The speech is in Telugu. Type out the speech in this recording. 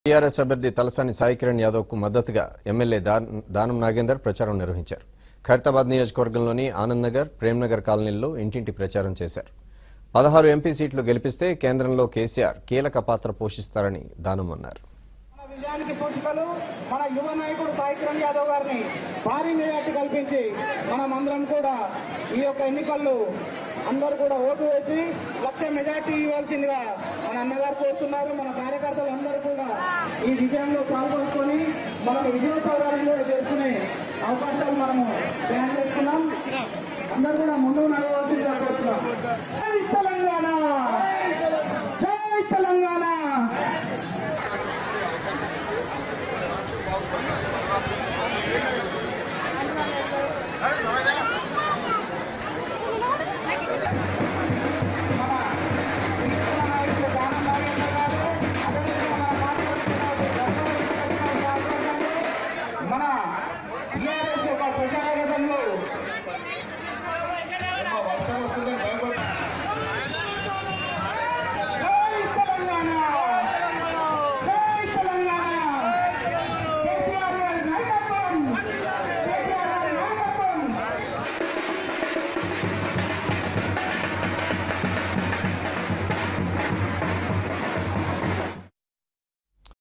TRS అభ్యర్థి తలసాని సాయి కిరణ్ యాదవ్ కు మద్దతుగా ఎమ్మెల్యే దానం నాగేంద్ర ప్రచారం నిర్వహించారు. ఖైరతాబాద్ నియోజకవర్గంలోని ఆనంద్ నగర్, ప్రేమ్ నగర్ కాలనీల్లో ఇంటింటి ప్రచారం చేశారు. 16 ఎంపీ సీట్లు గెలిపిస్తే కేంద్రంలో కేసీఆర్ కీలక పాత్ర పోషిస్తారని దానం అన్నారు. విజయానికి పూచికలు మన యువ నాయకుడు సాయి కిరణ్ యాదవ్ గారిని భారీ మెజార్టీ కల్పించి మనమందరం కూడా ఈ యొక్క ఎన్నికల్లో అందరూ కూడా ఓటు వేసి 1,00,000 మెజార్టీ ఇవ్వాల్సిందిగా మన అన్నగారు కోరుతున్నారు. మన కార్యకర్తలు అందరూ కూడా ఈ విజయంలో పాల్గొనుకొని మనం విజయోత్సవాలను జరుపుకునే అవకాశాలు మనము ప్లాన్ చేస్తున్నాం. అందరూ కూడా ముందుకు నడవలసిందిగా కోరుతున్నాం. జై తెలంగాణ, జై తెలంగాణ.